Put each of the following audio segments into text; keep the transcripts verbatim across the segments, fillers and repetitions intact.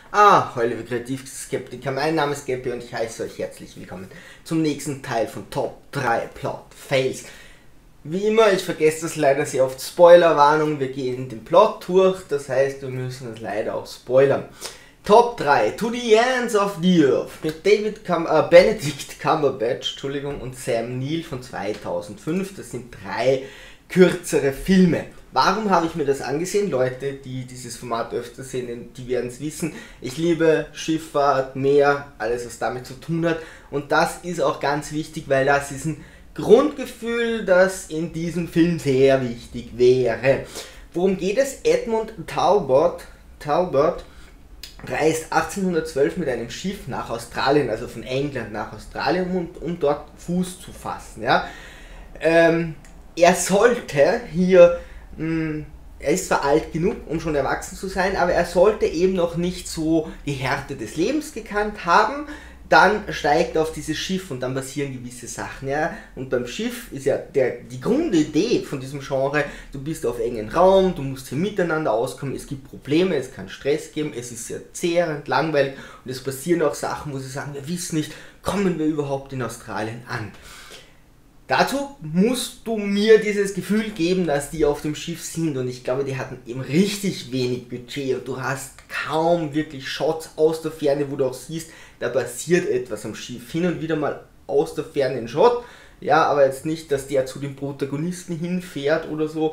Ah, hallo liebe Kreativskeptiker, mein Name ist Gabby und ich heiße euch herzlich willkommen zum nächsten Teil von Top drei Plot Fails. Wie immer, ich vergesse das leider sehr oft, Spoilerwarnung, wir gehen den Plot durch, das heißt, wir müssen es leider auch spoilern. Top drei, To the Ends of the Earth, mit David Cum äh, Benedict Cumberbatch Entschuldigung, und Sam Neill von zweitausendfünf, das sind drei kürzere Filme. Warum habe ich mir das angesehen? Leute, die dieses Format öfter sehen, die werden es wissen. Ich liebe Schifffahrt, Meer, alles was damit zu tun hat. Und das ist auch ganz wichtig, weil das ist ein Grundgefühl, das in diesem Film sehr wichtig wäre. Worum geht es? Edmund Talbot, Talbot reist achtzehnhundertzwölf mit einem Schiff nach Australien, also von England nach Australien, um, um dort Fuß zu fassen. Ja? Ähm, er sollte hier... Er ist zwar alt genug, um schon erwachsen zu sein, aber er sollte eben noch nicht so die Härte des Lebens gekannt haben. Dann steigt er auf dieses Schiff und dann passieren gewisse Sachen. Ja? Und beim Schiff ist ja der, die Grundidee von diesem Genre, du bist auf engen Raum, du musst hier miteinander auskommen, es gibt Probleme, es kann Stress geben, es ist sehr zehrend, langweilig und es passieren auch Sachen, wo sie sagen, wir wissen nicht, kommen wir überhaupt in Australien an. Dazu musst du mir dieses Gefühl geben, dass die auf dem Schiff sind, und ich glaube, die hatten eben richtig wenig Budget und du hast kaum wirklich Shots aus der Ferne, wo du auch siehst, da passiert etwas am Schiff. Hin und wieder mal aus der Ferne ein Shot, ja, aber jetzt nicht, dass der zu den Protagonisten hinfährt oder so.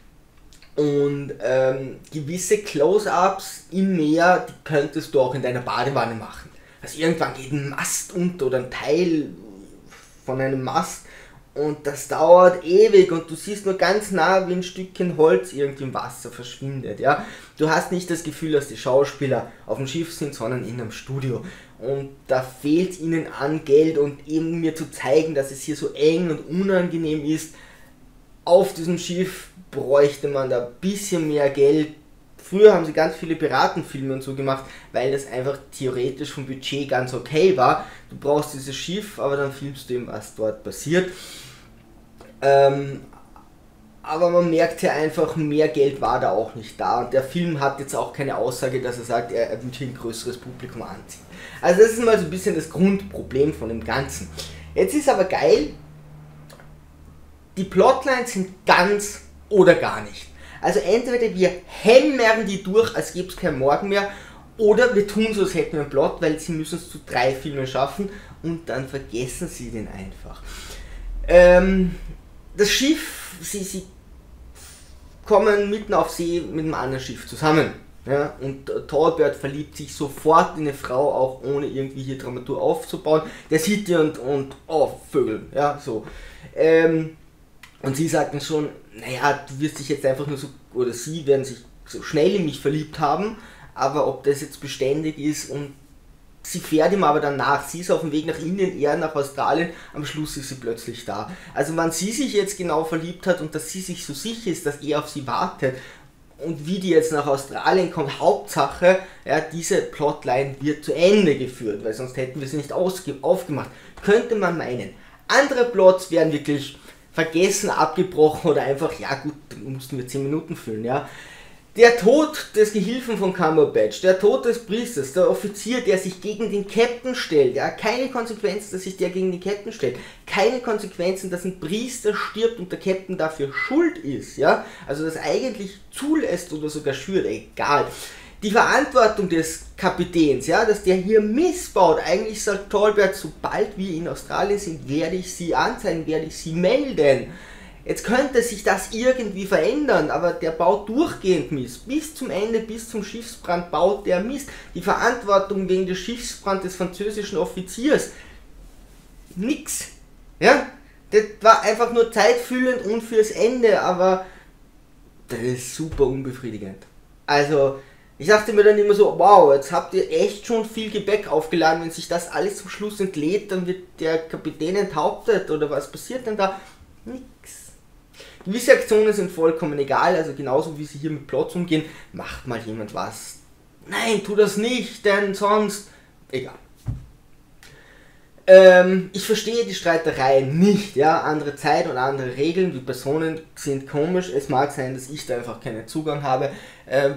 Und ähm, gewisse Close-Ups im Meer, die könntest du auch in deiner Badewanne machen. Also irgendwann geht ein Mast unter oder ein Teil von einem Mast. Und das dauert ewig und du siehst nur ganz nah, wie ein Stückchen Holz irgendwie im Wasser verschwindet. Ja? Du hast nicht das Gefühl, dass die Schauspieler auf dem Schiff sind, sondern in einem Studio. Und da fehlt ihnen an Geld, und eben mir zu zeigen, dass es hier so eng und unangenehm ist, auf diesem Schiff bräuchte man da ein bisschen mehr Geld. Früher haben sie ganz viele Piratenfilme und so gemacht, weil das einfach theoretisch vom Budget ganz okay war. Du brauchst dieses Schiff, aber dann filmst du eben, was dort passiert. Ähm, aber man merkt ja einfach, mehr Geld war da auch nicht da. Und der Film hat jetzt auch keine Aussage, dass er sagt, er, er würde hier ein größeres Publikum anziehen. Also das ist mal so ein bisschen das Grundproblem von dem Ganzen. Jetzt ist aber geil, die Plotlines sind ganz oder gar nicht. Also entweder wir hämmern die durch, als gäbe es kein Morgen mehr, oder wir tun so, als hätten wir einen Plot, weil sie müssen es zu drei Filmen schaffen und dann vergessen sie den einfach. Ähm, das Schiff, sie, sie kommen mitten auf See mit einem anderen Schiff zusammen. Ja, und äh, Talbot verliebt sich sofort in eine Frau, auch ohne irgendwie hier Dramatur aufzubauen. Der sieht die und, und oh, Vögel, ja, so. Ähm, Und sie sagten schon, naja, du wirst dich jetzt einfach nur so, oder sie werden sich so schnell in mich verliebt haben, aber ob das jetzt beständig ist, und sie fährt ihm aber dann nach. Sie ist auf dem Weg nach Indien, er nach Australien, am Schluss ist sie plötzlich da. Also wann sie sich jetzt genau verliebt hat und dass sie sich so sicher ist, dass er auf sie wartet, und wie die jetzt nach Australien kommt, Hauptsache, ja, diese Plotline wird zu Ende geführt, weil sonst hätten wir sie nicht aufgemacht. Könnte man meinen. Andere Plots wären wirklich vergessen, abgebrochen oder einfach, ja gut, dann mussten wir zehn Minuten füllen, ja. Der Tod des Gehilfen von Cumberbatch, der Tod des Priesters, der Offizier, der sich gegen den Captain stellt, ja, keine Konsequenzen, dass sich der gegen den Captain stellt, keine Konsequenzen, dass ein Priester stirbt und der Captain dafür schuld ist, ja, also das eigentlich zulässt oder sogar schürt, egal. Die Verantwortung des Kapitäns, ja, dass der hier missbaut. Eigentlich sagt Talbot, sobald wir in Australien sind, werde ich sie anzeigen, werde ich sie melden. Jetzt könnte sich das irgendwie verändern, aber der baut durchgehend Mist. Bis zum Ende, bis zum Schiffsbrand baut der Mist. Die Verantwortung wegen des Schiffsbrands des französischen Offiziers, nix. Ja, das war einfach nur zeitfüllend und fürs Ende, aber das ist super unbefriedigend. Also, ich dachte mir dann immer so, wow, jetzt habt ihr echt schon viel Gepäck aufgeladen, wenn sich das alles zum Schluss entlädt, dann wird der Kapitän enthauptet, oder was passiert denn da? Nix. Gewisse Aktionen sind vollkommen egal, also genauso wie sie hier mit Plots umgehen, macht mal jemand was. Nein, tu das nicht, denn sonst... Egal. Ähm, ich verstehe die Streitereien nicht, ja, andere Zeit und andere Regeln, die Personen sind komisch, es mag sein, dass ich da einfach keinen Zugang habe. Ähm,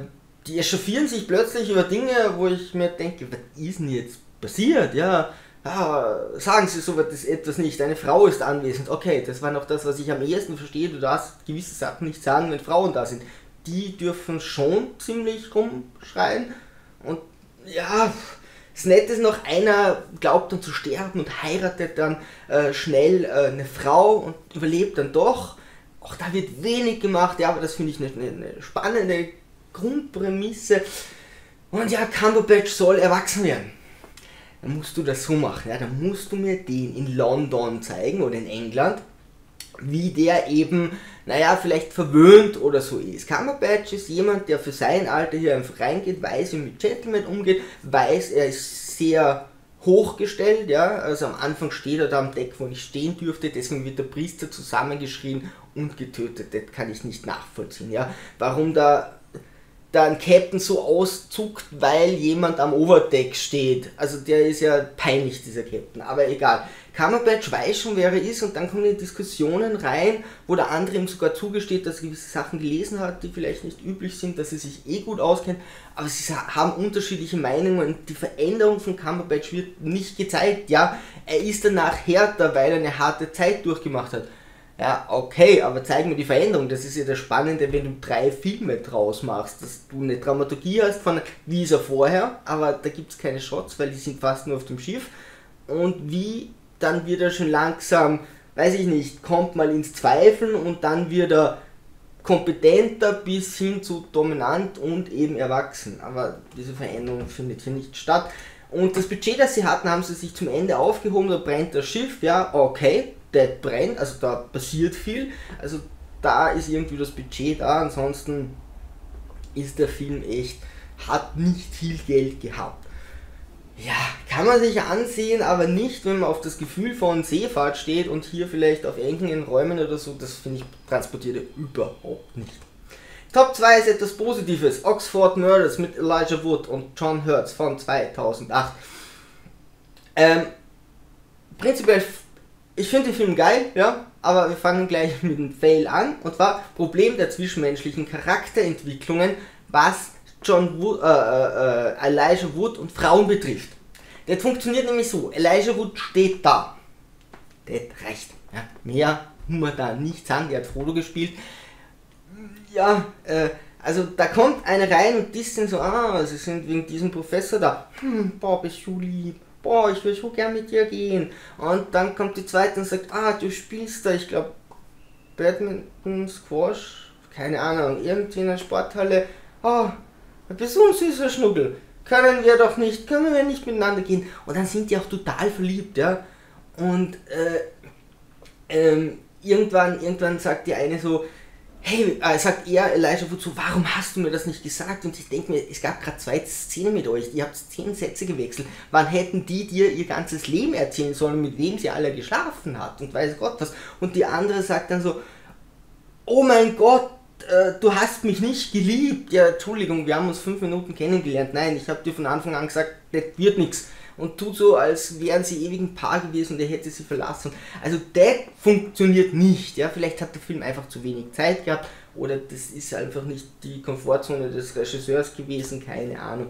die echauffieren sich plötzlich über Dinge, wo ich mir denke, was ist denn jetzt passiert? Ja, ah, sagen Sie so etwas nicht, eine Frau ist anwesend. Okay, das war noch das, was ich am ehesten verstehe. Du darfst gewisse Sachen nicht sagen, wenn Frauen da sind. Die dürfen schon ziemlich rumschreien. Und ja, das Nette ist noch, einer glaubt dann zu sterben und heiratet dann äh, schnell äh, eine Frau und überlebt dann doch. Auch da wird wenig gemacht, ja, aber das finde ich eine, eine spannende Grundprämisse. Und ja, Cumberbatch soll erwachsen werden. Dann musst du das so machen, ja, dann musst du mir den in London zeigen oder in England, wie der eben, naja, vielleicht verwöhnt oder so ist. Cumberbatch ist jemand, der für sein Alter hier einfach reingeht, weiß, wie mit Gentleman umgeht, weiß, er ist sehr hochgestellt, ja, also am Anfang steht er da am Deck, wo ich stehen dürfte, deswegen wird der Priester zusammengeschrien und getötet, das kann ich nicht nachvollziehen, ja, warum da da ein Captain so auszuckt, weil jemand am Overdeck steht. Also der ist ja peinlich, dieser Captain, aber egal. Cumberbatch weiß schon, wer er ist und dann kommen die Diskussionen rein, wo der andere ihm sogar zugesteht, dass er gewisse Sachen gelesen hat, die vielleicht nicht üblich sind, dass er sich eh gut auskennt, aber sie haben unterschiedliche Meinungen und die Veränderung von Cumberbatch wird nicht gezeigt. Ja, er ist danach härter, weil er eine harte Zeit durchgemacht hat. Ja, okay, aber zeig mir die Veränderung. Das ist ja das Spannende, wenn du drei Filme draus machst, dass du eine Dramaturgie hast von wie ist er vorher, aber da gibt es keine Shots, weil die sind fast nur auf dem Schiff. Und wie, dann wird er schon langsam, weiß ich nicht, kommt mal ins Zweifeln und dann wird er kompetenter bis hin zu dominant und eben erwachsen. Aber diese Veränderung findet hier nicht statt. Und das Budget, das sie hatten, haben sie sich zum Ende aufgehoben, da brennt das Schiff, ja, okay. Der brennt, also da passiert viel, also da ist irgendwie das Budget da, ansonsten ist der Film echt, hat nicht viel Geld gehabt. Ja, kann man sich ansehen, aber nicht, wenn man auf das Gefühl von Seefahrt steht und hier vielleicht auf engen Räumen oder so, das finde ich transportiert er überhaupt nicht. Top zwei ist etwas Positives, Oxford Murders mit Elijah Wood und John Hurts von zweitausendacht. Ähm, prinzipiell ich finde den Film geil, ja, aber wir fangen gleich mit dem Fail an. Und zwar Problem der zwischenmenschlichen Charakterentwicklungen, was John Wood, äh, äh, Elijah Wood und Frauen betrifft. Das funktioniert nämlich so, Elijah Wood steht da. Das reicht. Ja. Mehr muss man da nicht sagen, der hat Frodo gespielt. Ja, äh, also da kommt eine rein und die sind so, ah, sie sind wegen diesem Professor da. Hm, boah, bist du lieb. Boah, ich will so gern mit dir gehen. Und dann kommt die zweite und sagt, ah, du spielst da, ich glaube, Badminton, Squash, keine Ahnung, irgendwie in einer Sporthalle. Oh, du bist so ein süßer Schnuggel. Können wir doch nicht, können wir nicht miteinander gehen. Und dann sind die auch total verliebt, ja. Und äh, ähm, irgendwann, irgendwann sagt die eine so, hey, äh, sagt er, Elijah Wood so, warum hast du mir das nicht gesagt? Und ich denke mir, es gab gerade zwei Szenen mit euch, ihr habt zehn Sätze gewechselt. Wann hätten die dir ihr ganzes Leben erzählen sollen, mit wem sie alle geschlafen hat und weiß Gott was. Und die andere sagt dann so, oh mein Gott, äh, du hast mich nicht geliebt. Ja, Entschuldigung, wir haben uns fünf Minuten kennengelernt. Nein, ich habe dir von Anfang an gesagt, das wird nichts. Und tut so, als wären sie ewig ein Paar gewesen und er hätte sie verlassen. Also das funktioniert nicht. Ja? Vielleicht hat der Film einfach zu wenig Zeit gehabt oder das ist einfach nicht die Komfortzone des Regisseurs gewesen, keine Ahnung.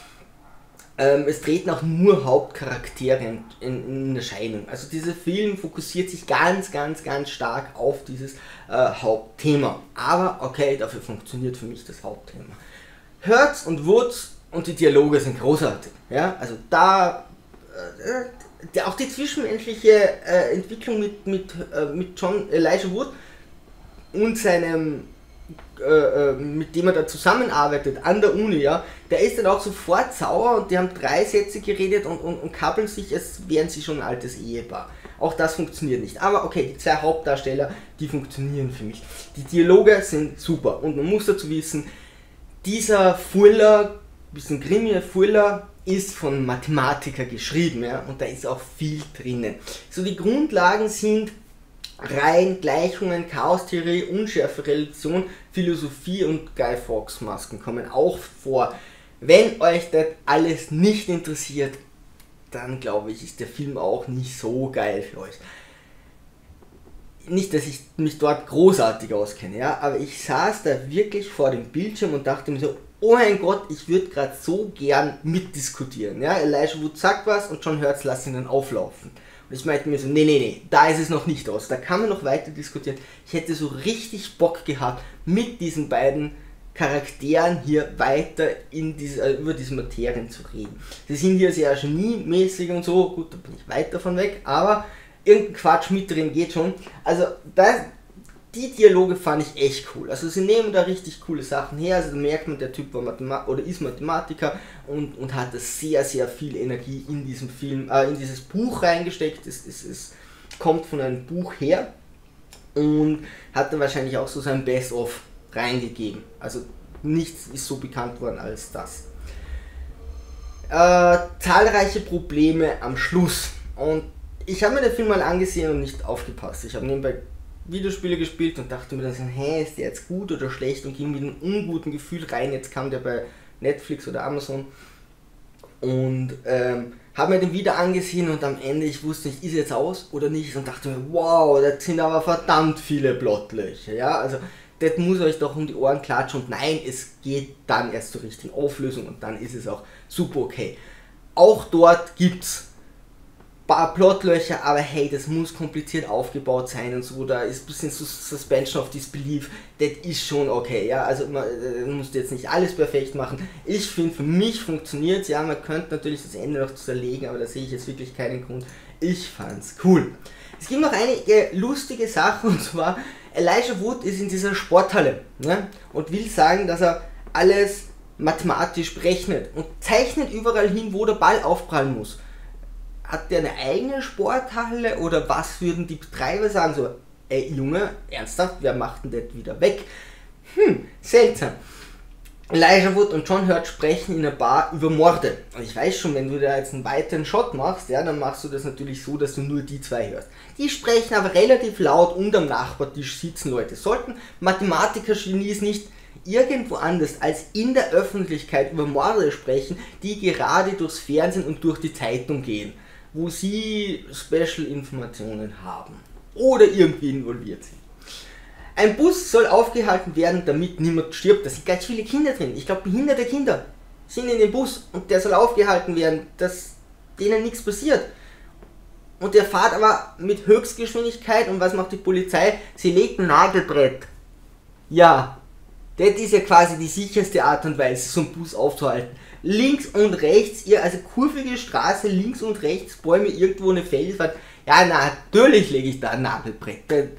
Ähm, es treten auch nur Hauptcharaktere in, in, in Erscheinung. Also dieser Film fokussiert sich ganz, ganz, ganz stark auf dieses äh, Hauptthema. Aber okay, dafür funktioniert für mich das Hauptthema. Hurts und Woods und die Dialoge sind großartig. Ja? Also da, äh, die, auch die zwischenmenschliche äh, Entwicklung mit, mit, äh, mit John Elijah Wood und seinem, äh, mit dem er da zusammenarbeitet an der Uni, ja, der ist dann auch sofort sauer und die haben drei Sätze geredet und, und, und kappeln sich, als wären sie schon ein altes Ehepaar. Auch das funktioniert nicht. Aber okay, die zwei Hauptdarsteller, die funktionieren für mich. Die Dialoge sind super und man muss dazu wissen, dieser Fuller, bisschen Krimi, Fuller, ist von Mathematiker geschrieben, ja, und da ist auch viel drinnen. So, die Grundlagen sind Reihen, Gleichungen, Chaostheorie, Unschärferelation, Philosophie und Guy Fawkes Masken kommen auch vor. Wenn euch das alles nicht interessiert, dann glaube ich, ist der Film auch nicht so geil für euch. Nicht, dass ich mich dort großartig auskenne, ja, aber ich saß da wirklich vor dem Bildschirm und dachte mir so, oh mein Gott, ich würde gerade so gern mitdiskutieren. Ja? Elijah Wood sagt was und John Hurt lässt ihn dann auflaufen. Und ich meinte mir so, nee, nee, nee, da ist es noch nicht aus, da kann man noch weiter diskutieren. Ich hätte so richtig Bock gehabt, mit diesen beiden Charakteren hier weiter in diese, äh, über diese Materien zu reden. Sie sind hier sehr geniemäßig und so, gut, da bin ich weit davon weg, aber irgendein Quatsch mit drin geht schon. Also das, die Dialoge fand ich echt cool. Also sie nehmen da richtig coole Sachen her. Also da merkt man, der Typ war Mathema- oder ist Mathematiker und, und hat sehr, sehr viel Energie in diesem Film, äh, in dieses Buch reingesteckt. Es, es, es kommt von einem Buch her und hat dann wahrscheinlich auch so sein Best-of reingegeben. Also nichts ist so bekannt worden als das. Äh, zahlreiche Probleme am Schluss. Und ich habe mir den Film mal angesehen und nicht aufgepasst. Ich habe nebenbei Videospiele gespielt und dachte mir dann so, hä, ist der jetzt gut oder schlecht, und ging mit einem unguten Gefühl rein. Jetzt kam der bei Netflix oder Amazon und ähm, habe mir den wieder angesehen und am Ende, ich wusste nicht, ist er jetzt aus oder nicht, und dachte mir, wow, das sind aber verdammt viele Plotlöcher, ja, also das muss euch doch um die Ohren klatschen, und nein, es geht dann erst zur richtigen Auflösung und dann ist es auch super okay. Auch dort gibt's paar Plotlöcher, aber hey, das muss kompliziert aufgebaut sein und so, da ist ein bisschen Suspension of Disbelief, das ist schon okay, ja, also man äh, muss jetzt nicht alles perfekt machen. Ich finde, für mich funktioniert es, ja, man könnte natürlich das Ende noch zerlegen, aber da sehe ich jetzt wirklich keinen Grund. Ich fand's cool. Es gibt noch einige lustige Sachen, und zwar, Elijah Wood ist in dieser Sporthalle, ne, und will sagen, dass er alles mathematisch berechnet und zeichnet überall hin, wo der Ball aufprallen muss. Hat der eine eigene Sporthalle oder was würden die Betreiber sagen? So, ey Junge, ernsthaft, wer macht denn das wieder weg? Hm, seltsam. Elijah Wood und John Hurt sprechen in einer Bar über Morde. Und ich weiß schon, wenn du da jetzt einen weiteren Shot machst, ja, dann machst du das natürlich so, dass du nur die zwei hörst. Die sprechen aber relativ laut und am Nachbartisch sitzen Leute. Sollten Mathematiker-Genies nicht irgendwo anders als in der Öffentlichkeit über Morde sprechen, die gerade durchs Fernsehen und durch die Zeitung gehen, wo sie Special-Informationen haben oder irgendwie involviert sind. Ein Bus soll aufgehalten werden, damit niemand stirbt. Da sind ganz viele Kinder drin. Ich glaube, behinderte Kinder sind in dem Bus und der soll aufgehalten werden, dass denen nichts passiert. Und der fährt aber mit Höchstgeschwindigkeit, und was macht die Polizei? Sie legt ein Nagelbrett. Ja, das ist ja quasi die sicherste Art und Weise, so einen Bus aufzuhalten. Links und rechts, ihr, also kurvige Straße, links und rechts, Bäume, irgendwo eine Felswand. Ja, na, natürlich lege ich da ein Nagelbrett. Äh,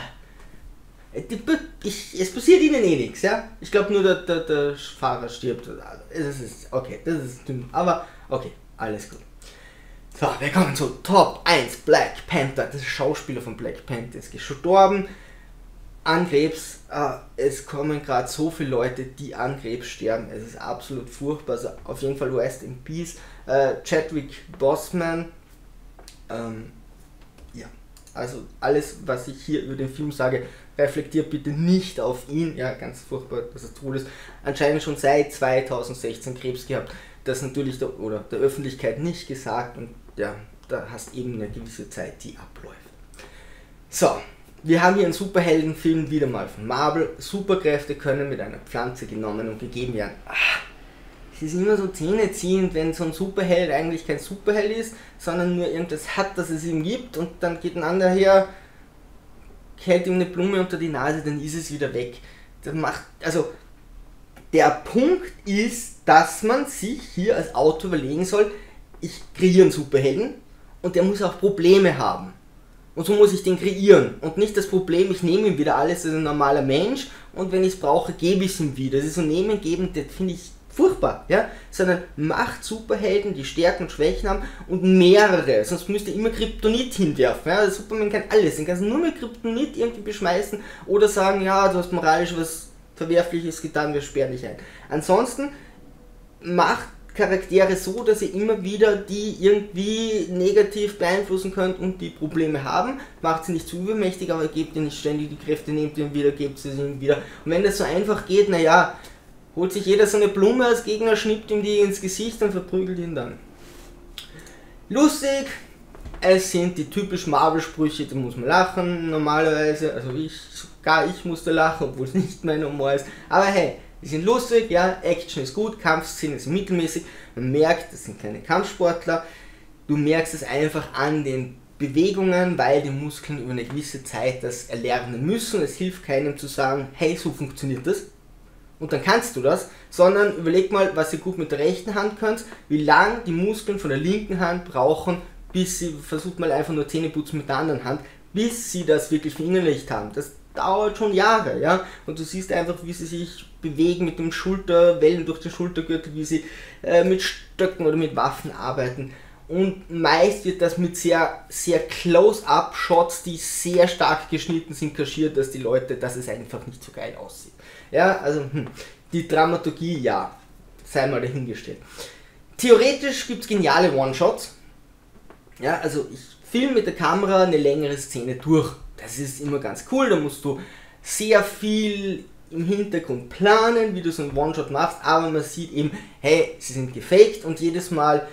ich, es passiert ihnen eh nichts, ja. Ich glaube nur, der, der, der Fahrer stirbt. Das ist, okay, das ist dünn, aber okay, alles gut. So, wir kommen zu Top eins, Black Panther. Das Schauspieler von Black Panther ist gestorben an Krebs. Äh, es kommen gerade so viele Leute, die an Krebs sterben. Es ist absolut furchtbar. Also auf jeden Fall Rest in Peace. Äh, Chadwick Boseman. Ähm, ja, also alles, was ich hier über den Film sage, reflektiert bitte nicht auf ihn. Ja, ganz furchtbar, dass er tot ist. Anscheinend schon seit zweitausendsechzehn Krebs gehabt. Das natürlich der, oder der Öffentlichkeit nicht gesagt, und ja, da hast eben eine gewisse Zeit, die abläuft. So, wir haben hier einen Superheldenfilm wieder mal von Marvel. Superkräfte können mit einer Pflanze genommen und gegeben werden. Ach, es ist immer so zähneziehend, wenn so ein Superheld eigentlich kein Superheld ist, sondern nur irgendwas hat, das es ihm gibt, und dann geht ein anderer her, hält ihm eine Blume unter die Nase, dann ist es wieder weg. Das macht, also der Punkt ist, dass man sich hier als Autor überlegen soll, ich kreiere einen Superhelden und der muss auch Probleme haben. Und so muss ich den kreieren. Und nicht das Problem, ich nehme ihm wieder alles, das ist ein normaler Mensch, und wenn ich es brauche, gebe ich es ihm wieder. Das ist so nehmen, geben, das finde ich furchtbar, ja? Sondern macht Superhelden, die Stärken und Schwächen haben, und mehrere, sonst müsst ihr immer Kryptonit hinwerfen, ja? Superman kann alles, den kannst du nur mit Kryptonit irgendwie beschmeißen oder sagen, ja, du hast moralisch was Verwerfliches getan, wir sperren dich ein. Ansonsten macht Charaktere so, dass ihr immer wieder die irgendwie negativ beeinflussen könnt und die Probleme haben. Macht sie nicht zu übermächtig, aber gebt ihr nicht ständig die Kräfte, nehmt ihr wieder, gebt sie ihm wieder. Und wenn das so einfach geht, naja, holt sich jeder so eine Blume als Gegner, schnippt ihm die ins Gesicht und verprügelt ihn dann. Lustig, es sind die typischen Marvel-Sprüche, da muss man lachen normalerweise, also ich, sogar ich musste lachen, obwohl es nicht mein Humor ist, aber hey, Die sind lustig, ja, Action ist gut, Kampfszenen sind mittelmäßig, man merkt, das sind keine Kampfsportler, du merkst es einfach an den Bewegungen, weil die Muskeln über eine gewisse Zeit das erlernen müssen. Es hilft keinem zu sagen, hey, so funktioniert das und dann kannst du das, sondern überleg mal, was ihr gut mit der rechten Hand könnt, wie lang die Muskeln von der linken Hand brauchen, bis sie, versucht mal einfach nur Zähne putzen mit der anderen Hand, bis sie das wirklich verinnerlicht haben. Das dauert schon Jahre, ja, und du siehst einfach, wie sie sich bewegen mit dem Schulterwellen durch den Schultergürtel, wie sie äh, mit Stöcken oder mit Waffen arbeiten. Und meist wird das mit sehr, sehr Close-Up-Shots, die sehr stark geschnitten sind, kaschiert, dass die Leute, dass es einfach nicht so geil aussieht. Ja, also hm, die Dramaturgie, ja, sei mal dahingestellt. Theoretisch gibt es geniale One-Shots. Ja, also ich filme mit der Kamera eine längere Szene durch. Das ist immer ganz cool, da musst du sehr viel im Hintergrund planen, wie du so einen One-Shot machst, aber man sieht eben, hey, sie sind gefaked und jedes Mal,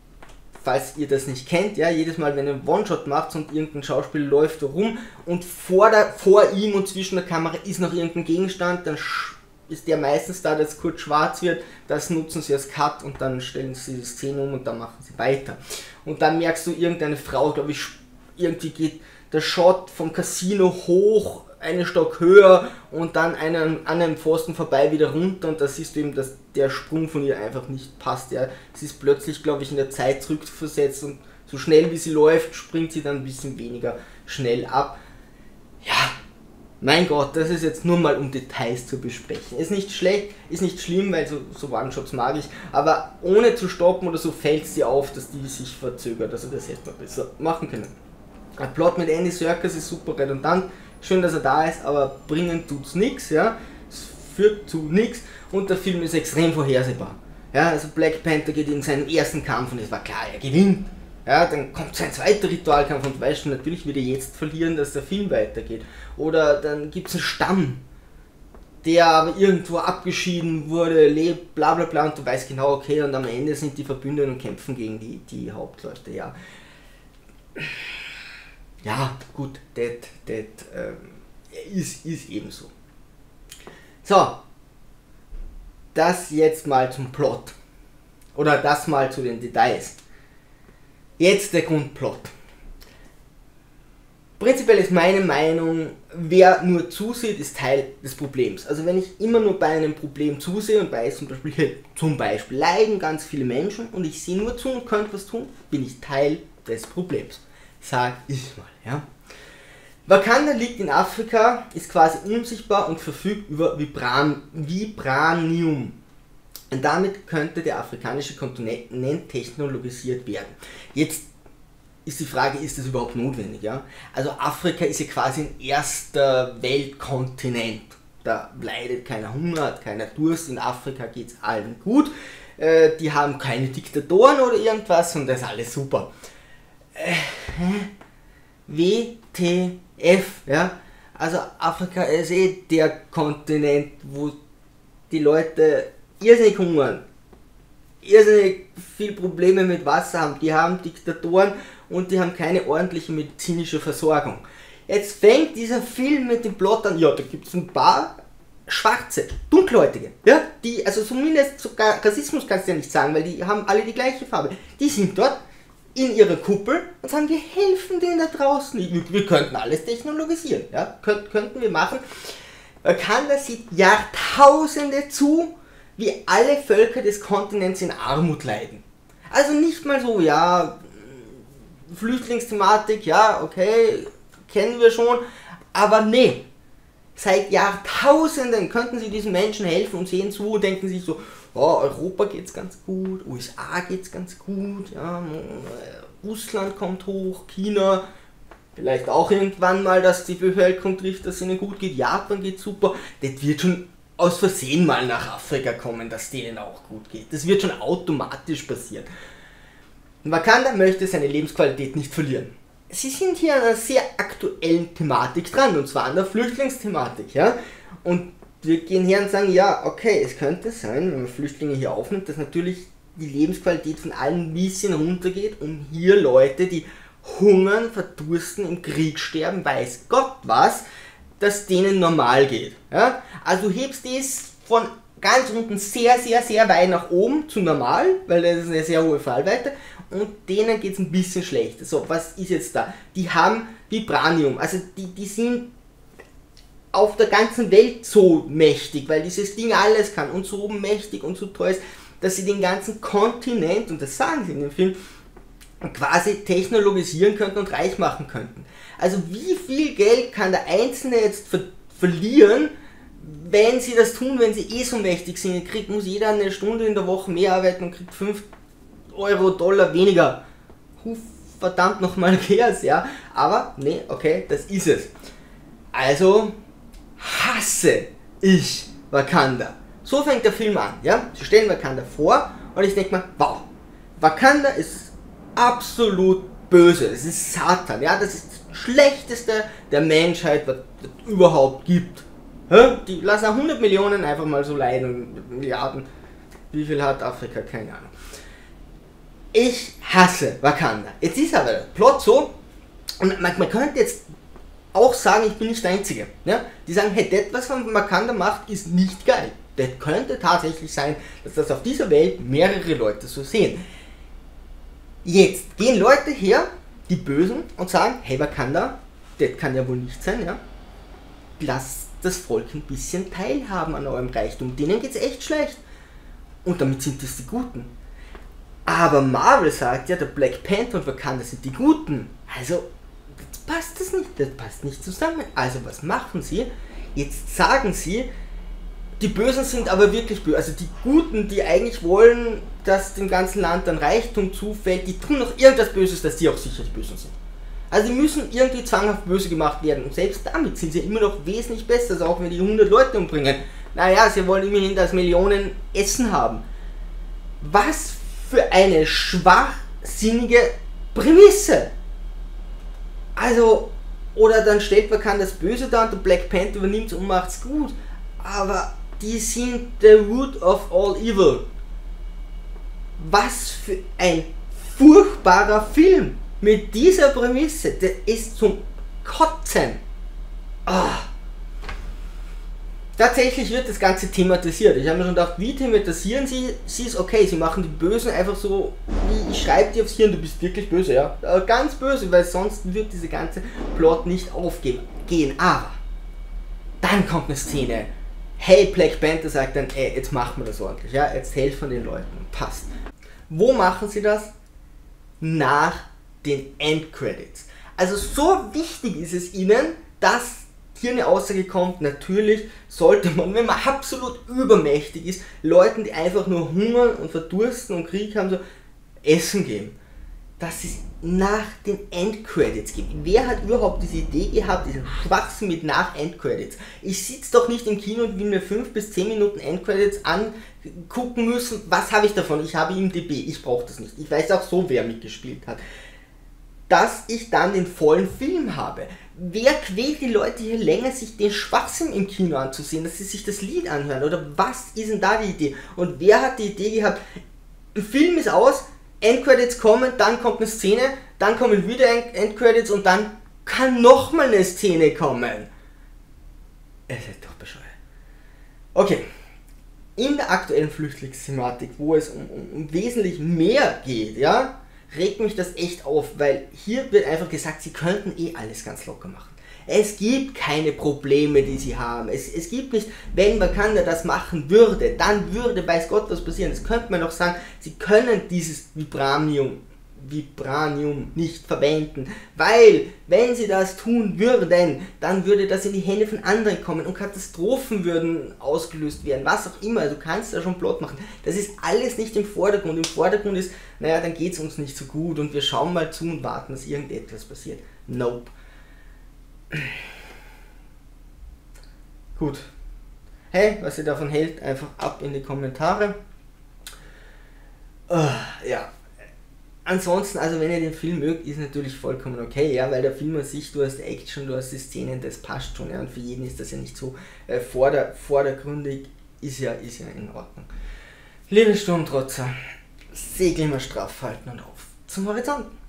falls ihr das nicht kennt, ja, jedes Mal, wenn ihr einen One-Shot macht und irgendein Schauspieler läuft da rum und vor, der, vor ihm und zwischen der Kamera ist noch irgendein Gegenstand, dann ist der meistens da, dass es kurz schwarz wird, das nutzen sie als Cut und dann stellen sie die Szene um und dann machen sie weiter. Und dann merkst du, irgendeine Frau, glaube ich, irgendwie geht der Shot vom Casino hoch, einen Stock höher und dann einen, an einem Pfosten vorbei wieder runter und da siehst du eben, dass der Sprung von ihr einfach nicht passt. Ja. Sie ist plötzlich, glaube ich, in der Zeit zurückversetzt und so schnell wie sie läuft, springt sie dann ein bisschen weniger schnell ab. Ja, mein Gott, das ist jetzt nur mal um Details zu besprechen. Ist nicht schlecht, ist nicht schlimm, weil so, so One-Shots mag ich, aber ohne zu stoppen oder so fällt es dir auf, dass die sich verzögert, also das hätte man besser machen können. Der Plot mit Andy Serkis ist super redundant, schön, dass er da ist, aber bringen tut's nichts, ja, es führt zu nichts und der Film ist extrem vorhersehbar. Ja, also Black Panther geht in seinen ersten Kampf und es war klar, er gewinnt. Ja, dann kommt sein zweiter Ritualkampf und weißt du, natürlich wird er jetzt verlieren, dass der Film weitergeht. Oder dann gibt es einen Stamm, der aber irgendwo abgeschieden wurde, lebt, bla bla bla und du weißt genau, okay, und am Ende sind die Verbündeten und kämpfen gegen die, die Hauptleute, ja. Ja, gut, das, das ähm, ist, ist eben so. So, das jetzt mal zum Plot. Oder das mal zu den Details. Jetzt der Grundplot. Prinzipiell ist meine Meinung, wer nur zusieht, ist Teil des Problems. Also wenn ich immer nur bei einem Problem zusehe und bei zum Beispiel, zum Beispiel leiden ganz viele Menschen und ich sehe nur zu und könnte was tun, bin ich Teil des Problems. Sag ich mal, ja. Wakanda liegt in Afrika, ist quasi unsichtbar und verfügt über Vibran Vibranium. Und damit könnte der afrikanische Kontinent technologisiert werden. Jetzt ist die Frage, ist das überhaupt notwendig? Ja? Also Afrika ist ja quasi ein erster Weltkontinent. Da leidet keiner Hunger, hat keiner Durst. In Afrika geht es allen gut. Äh, die haben keine Diktatoren oder irgendwas und das ist alles super. Äh, W T F, ja? Also Afrika ist eh der Kontinent, wo die Leute irrsinnig hungern, irrsinnig viel Probleme mit Wasser haben, die haben Diktatoren und die haben keine ordentliche medizinische Versorgung. Jetzt fängt dieser Film mit dem Plot an, ja, da gibt es ein paar Schwarze, Dunkelhäutige, ja, die, also zumindest sogar Rassismus kannst du ja nicht sagen, weil die haben alle die gleiche Farbe, die sind dort in ihrer Kuppel und sagen, wir helfen denen da draußen, wir, wir könnten alles technologisieren, ja, Könnt, könnten wir machen. Wakanda sieht Jahrtausende zu, wie alle Völker des Kontinents in Armut leiden. Also nicht mal so, ja, Flüchtlingsthematik, ja, okay, kennen wir schon, aber nee, seit Jahrtausenden könnten sie diesen Menschen helfen und sehen zu und denken sich so, oh, Europa geht's ganz gut, U S A geht's ganz gut, ja, Russland kommt hoch, China, vielleicht auch irgendwann mal, dass die Bevölkerung trifft, dass es ihnen gut geht, Japan geht super, das wird schon aus Versehen mal nach Afrika kommen, dass denen auch gut geht. Das wird schon automatisch passieren. Wakanda möchte seine Lebensqualität nicht verlieren. Sie sind hier an einer sehr aktuellen Thematik dran, und zwar an der Flüchtlingsthematik. Ja? Und wir gehen her und sagen, ja, okay, es könnte sein, wenn man Flüchtlinge hier aufnimmt, dass natürlich die Lebensqualität von allen ein bisschen runtergeht, um hier Leute, die hungern, verdursten, im Krieg sterben, weiß Gott was, dass denen normal geht. Ja? Also du hebst das von ganz unten sehr, sehr, sehr weit nach oben zu normal, weil das ist eine sehr hohe Fallweite und denen geht es ein bisschen schlechter. So, was ist jetzt da? Die haben Vibranium, also die, die sind auf der ganzen Welt so mächtig, weil dieses Ding alles kann und so mächtig und so toll ist, dass sie den ganzen Kontinent, und das sagen sie in dem Film, quasi technologisieren könnten und reich machen könnten. Also wie viel Geld kann der Einzelne jetzt ver verlieren, wenn sie das tun, wenn sie eh so mächtig sind? Kriegt, muss jeder eine Stunde in der Woche mehr arbeiten und kriegt fünf Euro, Dollar weniger. Huf, verdammt nochmal Chaos, ja. Aber, nee, okay, das ist es. Also hasse ich Wakanda. So fängt der Film an, ja. Sie stellen Wakanda vor und ich denke mir, wow, Wakanda ist absolut böse. Es ist Satan, ja. Das ist das Schlechteste der Menschheit, was es überhaupt gibt. Die lassen hundert Millionen einfach mal so leiden, Milliarden. Wie viel hat Afrika? Keine Ahnung. Ich hasse Wakanda. Jetzt ist aber der Plot so, und man, man könnte jetzt auch sagen, ich bin nicht der Einzige. Ja? Die sagen, hey, das, was man Wakanda macht, ist nicht geil. Das könnte tatsächlich sein, dass das auf dieser Welt mehrere Leute so sehen. Jetzt gehen Leute her, die Bösen, und sagen, hey Wakanda, das kann ja wohl nicht sein, ja? Lasst das Volk ein bisschen teilhaben an eurem Reichtum. Denen geht's echt schlecht. Und damit sind das die Guten. Aber Marvel sagt ja, der Black Panther und Wakanda sind die Guten. Also, das passt das nicht. Das passt nicht zusammen. Also, was machen sie? Jetzt sagen sie, die Bösen sind aber wirklich böse. Also die Guten, die eigentlich wollen, dass dem ganzen Land dann Reichtum zufällt, die tun noch irgendwas Böses, dass die auch sicher die Bösen sind. Also die müssen irgendwie zwanghaft böse gemacht werden und selbst damit sind sie immer noch wesentlich besser, also auch wenn die hundert Leute umbringen. Naja, sie wollen immerhin, dass Millionen Essen haben. Was für eine schwachsinnige Prämisse! Also, oder dann stellt man das Böse da und der Black Panther übernimmt es und macht's gut. Aber die sind the root of all evil. Was für ein furchtbarer Film! Mit dieser Prämisse, das ist zum Kotzen. Ah. Tatsächlich wird das Ganze thematisiert. Ich habe mir schon gedacht, wie thematisieren sie sie es? Okay, sie machen die Bösen einfach so, wie ich schreibe dir aufs Hirn, du bist wirklich böse, ja. Ganz böse, weil sonst wird diese ganze Plot nicht aufgehen. Aber dann kommt eine Szene. Hey, Black Panther sagt dann, ey, jetzt machen wir das ordentlich, ja, jetzt helfen den Leuten, passt. Wo machen sie das? Nach den Endcredits. Also so wichtig ist es ihnen, dass hier eine Aussage kommt, natürlich sollte man, wenn man absolut übermächtig ist, Leuten, die einfach nur hungern und verdursten und Krieg haben, so Essen geben. Dass es nach den Endcredits gibt. Wer hat überhaupt diese Idee gehabt, diesen Schwachsinn mit nach Endcredits? Ich sitze doch nicht im Kino und will mir fünf bis zehn Minuten Endcredits angucken müssen. Was habe ich davon? Ich habe I M D B, ich brauche das nicht. Ich weiß auch so, wer mitgespielt hat. Dass ich dann den vollen Film habe. Wer quält die Leute hier länger, sich den Schwachsinn im Kino anzusehen, dass sie sich das Lied anhören? Oder was ist denn da die Idee? Und wer hat die Idee gehabt, ein Film ist aus, Endcredits kommen, dann kommt eine Szene, dann kommen wieder Endcredits und dann kann nochmal eine Szene kommen. Es ist doch bescheuert. Okay. In der aktuellen Flüchtlingsthematik, wo es um, um, um wesentlich mehr geht, ja, regt mich das echt auf, weil hier wird einfach gesagt, sie könnten eh alles ganz locker machen. Es gibt keine Probleme, die sie haben. Es, es gibt nicht, wenn Wakanda das machen würde, dann würde, weiß Gott, was passieren. Das könnte man doch sagen, sie können dieses Vibranium, Vibranium nicht verwenden, weil, wenn sie das tun würden, dann würde das in die Hände von anderen kommen und Katastrophen würden ausgelöst werden, was auch immer. Du kannst da schon Plot machen. Das ist alles nicht im Vordergrund. Im Vordergrund ist, naja, dann geht es uns nicht so gut und wir schauen mal zu und warten, dass irgendetwas passiert. Nope. Gut. Hey, was ihr davon hält, einfach ab in die Kommentare. Uh, ja. Ansonsten, also wenn ihr den Film mögt, ist natürlich vollkommen okay, ja, weil der Film an sich, du hast Action, du hast die Szenen, das passt schon, ja, und für jeden ist das ja nicht so äh, vorder, vordergründig, ist ja, ist ja in Ordnung. Liebe Sturmtrotzer, Segel immer straff halten und auf zum Horizont.